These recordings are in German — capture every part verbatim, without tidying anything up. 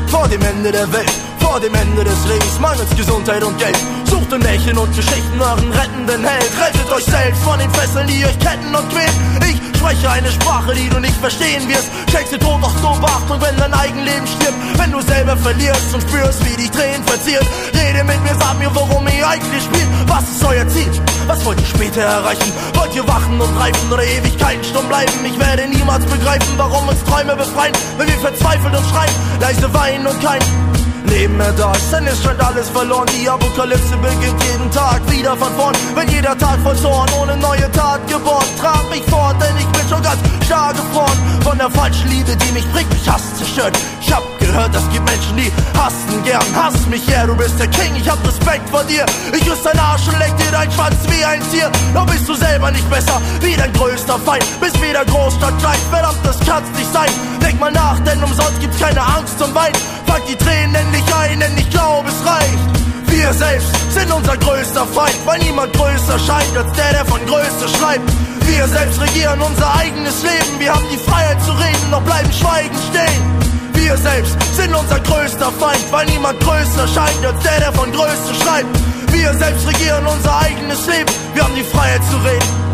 vor dem Ende der Welt, vor dem Ende des Lebens, mangels Gesundheit und Geld. Sucht in Märchen und Geschichten euren rettenden Held. Rettet euch selbst von den Fesseln, die euch ketten und quälen. Ich spreche eine Sprache, die du nicht verstehen wirst. Schenkst dir Tod, doch nur Beachtung, wenn dein Eigenleben stirbt. Wenn du selber verlierst und spürst, wie die Tränen verziert. Rede mit mir, sag mir, worum ihr eigentlich spielt. Was ist euer Ziel? Was wollt ihr später erreichen? Wollt ihr wachen und reifen oder Ewigkeiten stumm bleiben? Ich werde niemals begreifen, warum uns Träume befreien, wenn wir verzweifelt und schreien, leise weinen und kein Leben mehr da ist, denn es scheint alles verloren. Die Apokalypse beginnt jeden Tag wieder von vorn. Wenn jeder Tag voll Zorn, ohne neue Tat geboren. Trag mich fort, denn ich bin schon ganz stark gefroren von der falschen Liebe, die mich prägt, mich Hass zerstört. Ich hab gehört, es gibt Menschen, die hassen gern. Hass mich, ja, yeah, du bist der King, ich hab Respekt vor dir. Ich küsse dein Arsch und leck dir dein Schwanz wie ein Tier. Doch bist du selber nicht besser wie dein größter Feind. Bist wie der Großstadt gleich, verdammt, das kann's nicht sein. Denk mal nach, denn umsonst gibt's keine Angst und Wein. Pack die Tränen endlich ein, denn ich glaube, es reicht. Wir selbst sind unser größter Feind, weil niemand größer scheint als der, der von Größe schreibt. Wir selbst regieren unser eigenes Leben. Wir haben die Freiheit zu reden, doch bleiben schweigend stehen. Wir selbst sind unser größter Feind, weil niemand größer scheint als der, der von Größe schreibt. Wir selbst regieren unser eigenes Leben. Wir haben die Freiheit zu reden.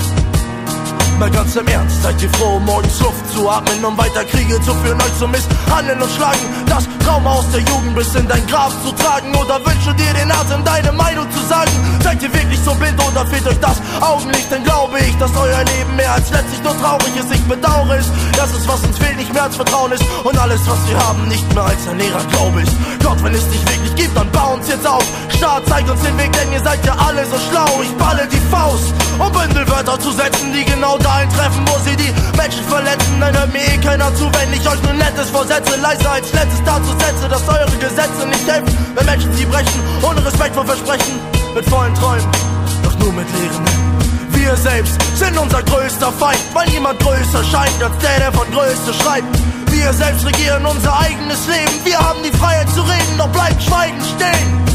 Mal ganz im Ernst, seid ihr froh, morgens Luft zu atmen, um weiter Kriege zu führen, euch zu misshandeln und schlagen, das Trauma aus der Jugend bis in dein Grab zu tragen, oder wünsche dir den Atem, deine Meinung zu sagen? Seid ihr wirklich so blind oder fehlt euch das Augenlicht? Dann glaube ich, dass euer Leben mehr als letztlich nur traurig ist. Ich bedauere es, dass es, was uns fehlt, nicht mehr als Vertrauen ist und alles, was wir haben, nicht mehr als ein leerer Glaube ist. Gott, wenn es dich wirklich gibt, dann bau uns jetzt auf. Staat, zeigt uns den Weg, denn ihr seid ja alle so schlau. Ich balle die Faust, um Bündelwörter zu setzen, die genau dahin treffen, wo sie die Menschen verletzen. Dann hört mir eh keiner zu, wenn ich euch nur Nettes vorsetze. Leiser als letztes dazu setze, dass eure Gesetze nicht helfen, wenn Menschen sie brechen, ohne Respekt vor Versprechen, mit vollen Träumen, doch nur mit leeren Händen. Wir selbst sind unser größter Feind, weil niemand größer scheint als der, der von Größe schreibt. Wir selbst regieren unser eigenes Leben. Wir haben die Freiheit zu reden, doch bleiben schweigend stehen.